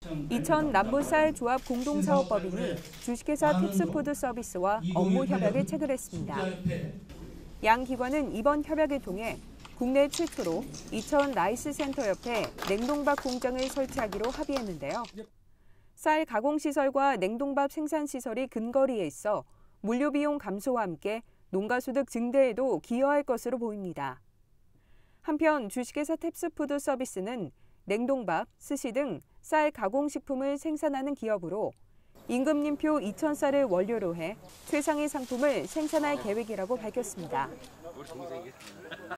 이천 남부쌀 조합 공동사업법인이 주식회사 탭스푸드 서비스와 업무 협약을 체결했습니다. 양 기관은 이번 협약을 통해 국내 최초로 이천 라이스 센터 옆에 냉동밥 공장을 설치하기로 합의했는데요. 쌀 가공시설과 냉동밥 생산시설이 근거리에 있어 물류비용 감소와 함께 농가소득 증대에도 기여할 것으로 보입니다. 한편 주식회사 탭스푸드 서비스는 냉동밥, 스시 등 쌀 가공식품을 생산하는 기업으로 임금님표 2,000쌀을 원료로 해 최상위 상품을 생산할 계획이라고 밝혔습니다.